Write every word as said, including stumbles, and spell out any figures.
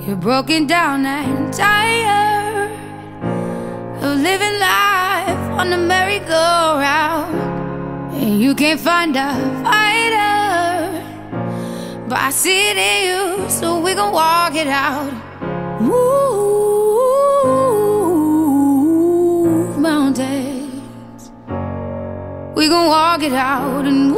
You're broken down and tired of living life on the merry-go-round, and you can't find a fighter, but I see it in you, so we gon' walk it out. Move mountains, we gon' walk it out and